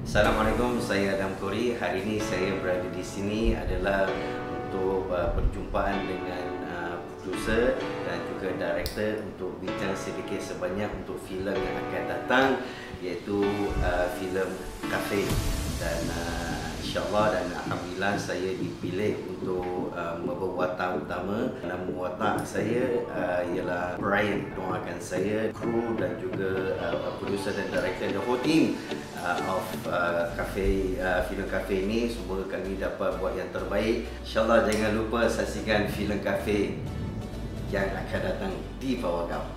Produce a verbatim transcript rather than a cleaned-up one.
Assalamualaikum, saya Adam Kori. Hari ini saya berada di sini adalah untuk uh, perjumpaan dengan uh, producer dan juga director untuk bincang sedikit sebanyak untuk filem yang akan datang, iaitu uh, filem Cafe. Dan uh, insyaAllah dan Alhamdulillah saya dipilih untuk uh, membawa utama. Nama watak saya uh, ialah Brian. Doakan saya, kru dan juga uh, producer dan director, the whole team uh, of uh, Cafe, uh, filem Cafe ini. Semoga kami dapat buat yang terbaik. InsyaAllah jangan lupa saksikan filem Cafe yang akan datang di bawah kau.